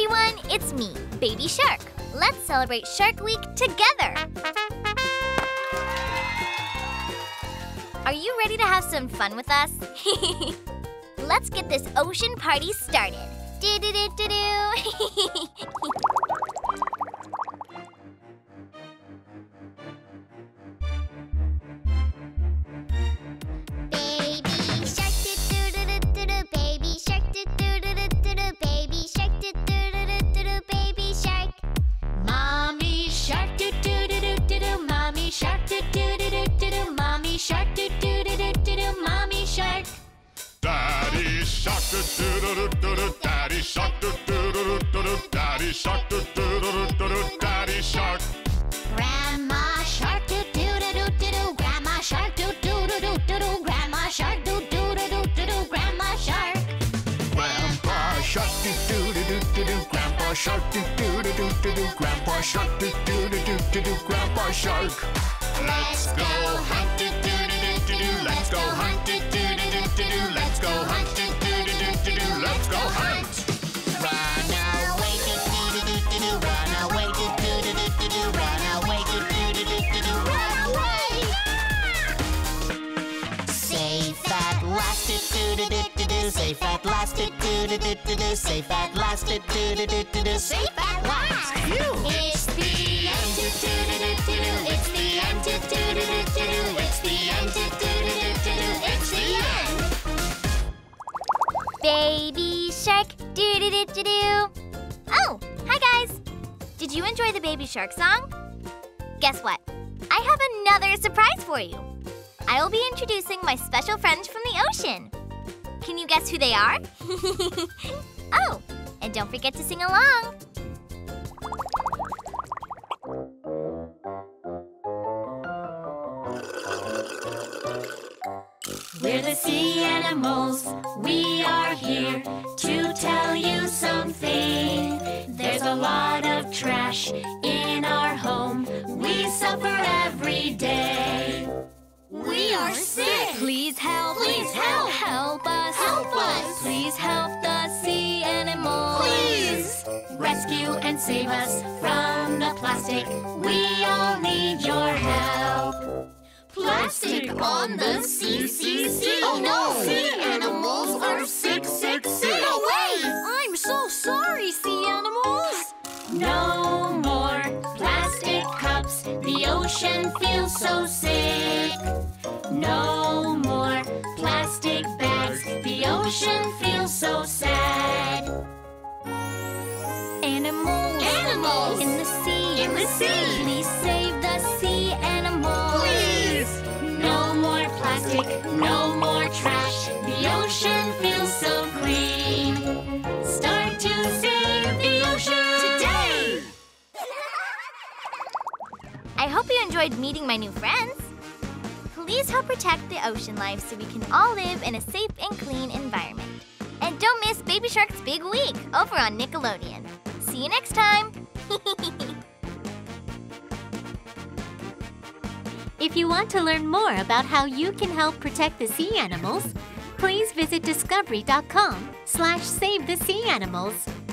everyone, it's me, Baby Shark. Let's celebrate Shark Week together! Are you ready to have some fun with us? Let's get this ocean party started. Do-do-do-do-do! Daddy shark, do-do-do-do-do, Daddy shark, do-do-do-do-do, Daddy shark, do-do-do-do-do, Daddy shark. Grandma shark, do-do-do-do-do, Grandma shark, do-do-do-do-do, Grandma shark, do-do-do-do-do, Grandma shark. Grandpa shark, do-do-do-do-do, Grandpa shark, do-do-do-do-do, Grandpa shark, do-do-do-do-do, Grandpa shark. Let's go hunt, do-do-do-do-do, let's go hunt, do-do-do-do-do, let's go hunt, do-do-do-do-do, let's go hunt. Run away, do-do-do-do-do, run away, do-do-do-do-do, run away, do-do-do-do-do, run away. Safe at last, do-do-do-do-do, safe at last, do-do-do-do-do, safe at last, do-do-do-do-do, safe at last. It's the end, do-do-do-do-do, it's the end, do-do-do-do-do, it's the end, do-do-do-do-do, it's the end. Baby Shark, do-do-do-do-do. Oh, hi guys! Did you enjoy the Baby Shark song? Guess what? I have another surprise for you. I will be introducing my special friends from the ocean. Can you guess who they are? Oh, and don't forget to sing along. We're the sea animals, we are here to tell you something. There's a lot of trash in our home, we suffer every day. We are sick. Please help, Please help. help us, Help us. Please help the sea animals. Please. Rescue and save us from the plastic, we all need your help. Plastic on the sea. Oh no! Sea animals are sick. No way! I'm so sorry, sea animals. No more plastic cups, the ocean feels so sick. No more plastic bags, the ocean feels so sad. Animals in the sea, sea. please save the sea animals. Please. No more plastic, no more trash, the ocean feels so clean. Start to save the ocean Today. I hope you enjoyed meeting my new friends. Please help protect the ocean life so we can all live in a safe and clean environment. And don't miss Baby Shark's Big Week over on Nickelodeon. See you next time! If you want to learn more about how you can help protect the sea animals, please visit discovery.com/SaveTheSeaAnimals.